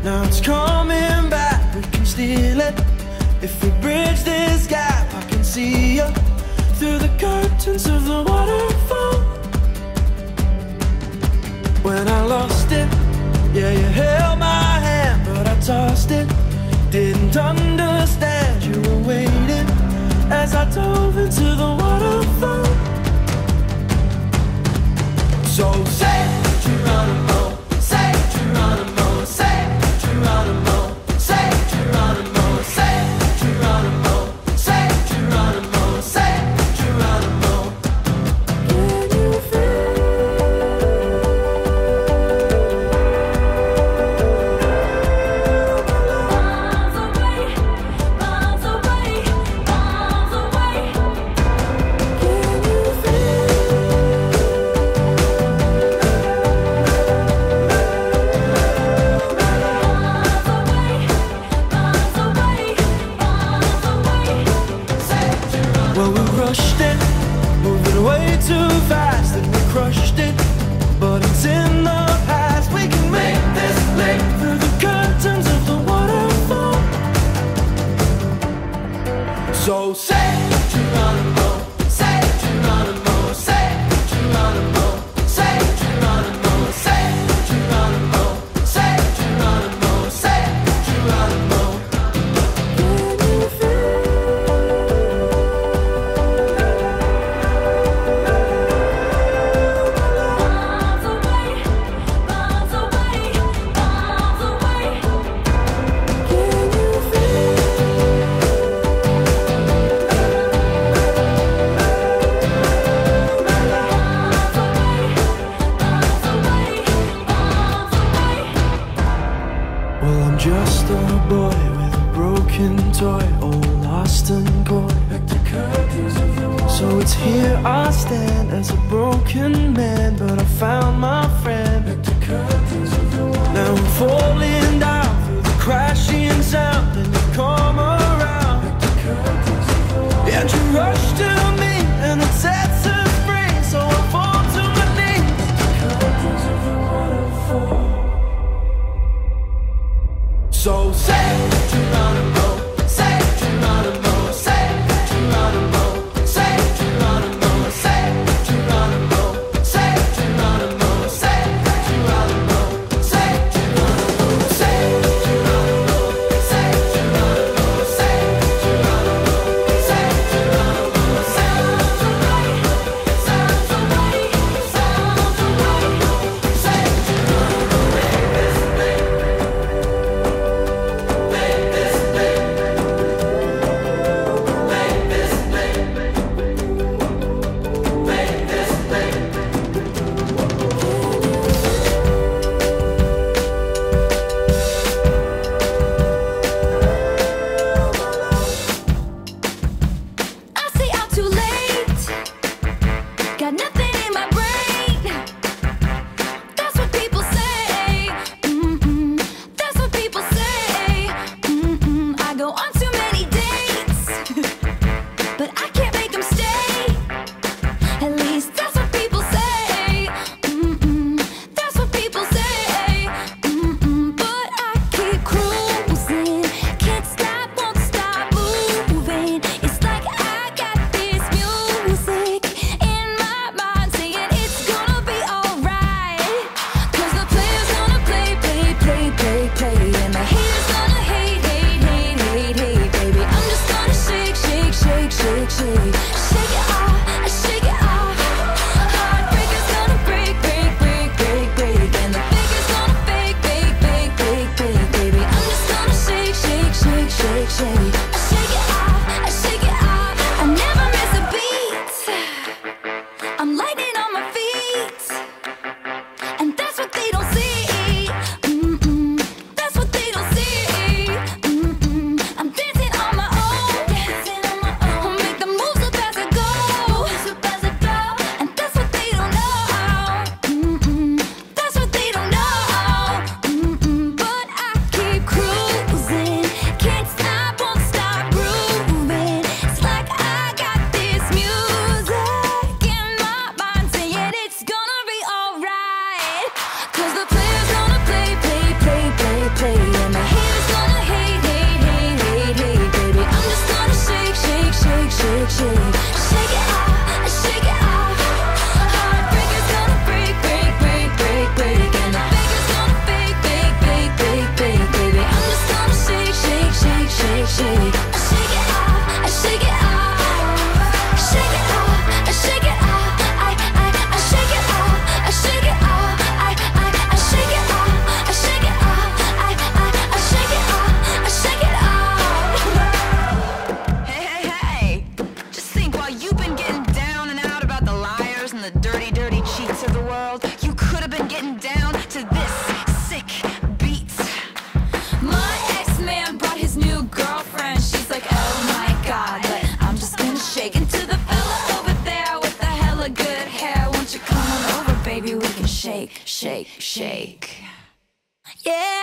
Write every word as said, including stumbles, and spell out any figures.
Now it's coming back, we can steal it. If we bridge this gap, I can see you through the curtains of the waterfall. When I lost it, yeah, you held my hand, but I tossed it. Didn't understand you were waiting as I dove into the waterfall. So say Geronimo, say Geronimo, say Geronimo, say Geronimo, say Geronimo, say Geronimo, say Geronimo. Can you feel miles away, miles away, miles away? Can you feel well, we rushed it, moving way too fast, and we crushed it, but it's in the past. We can make this leap through the curtains of the waterfall. So say Geronimo, say Geronimo, say Geronimo, say Geronimo, say Geronimo, say Geronimo, say Geronimo. Can you feel miles away, miles away, miles away? Can you feel miles away, miles away, miles away? Well, I'm just a boy with a broken toy, all lost and coy. So it's here I stand as a broken man, but I found my friend. Now I'm falling down through the crashing sound, and you come around, and you rush to me, and it sets us free. So I fall to my knees. So say Geronimo, say Geronimo, say Geronimo, say Geronimo, say Geronimo, say Geronimo, say Geronimo, say Geronimo, say Geronimo, say Geronimo, say Geronimo, say Geronimo. Sounds alright, sounds alright, sounds alright. Say Geronimo, make this thing, make this thing. Yeah.